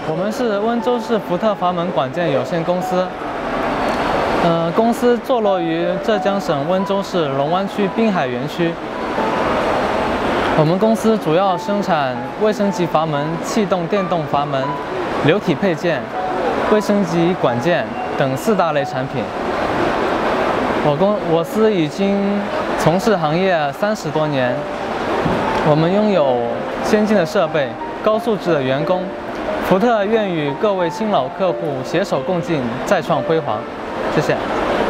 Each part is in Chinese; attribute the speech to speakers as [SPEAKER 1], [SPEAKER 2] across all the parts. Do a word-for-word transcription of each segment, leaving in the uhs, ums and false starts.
[SPEAKER 1] 我们是温州市福特阀门管件有限公司。呃，公司坐落于浙江省温州市龙湾区滨海园区。我们公司主要生产卫生级阀门、气动电动阀门、流体配件、卫生级管件等四大类产品。我公我司已经从事行业三十多年，我们拥有先进的设备、高素质的员工。福特愿与各位新老客户携手共进，再创辉煌。谢谢。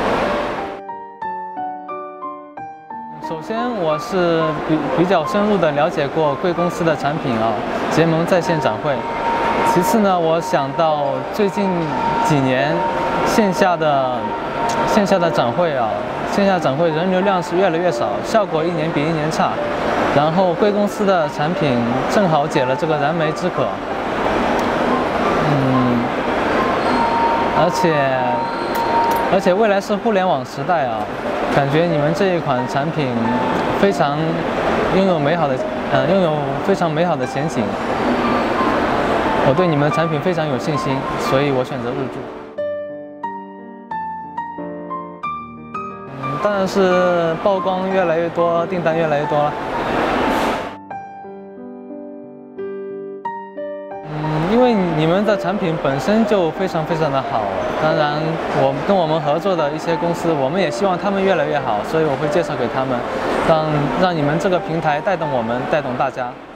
[SPEAKER 1] 首先，我是比比较深入的了解过贵公司的产品啊，结盟在线展会。其次呢，我想到最近几年线下的线下的展会啊，线下展会人流量是越来越少，效果一年比一年差。然后贵公司的产品正好解了这个燃眉之渴。嗯，而且。而且未来是互联网时代啊，感觉你们这一款产品非常拥有美好的，呃，拥有非常美好的前景。我对你们的产品非常有信心，所以我选择入驻。嗯，当然是曝光越来越多，订单越来越多了。因为你们的产品本身就非常非常的好，当然我跟我们合作的一些公司，我们也希望他们越来越好，所以我会介绍给他们，让让你们这个平台带动我们，带动大家。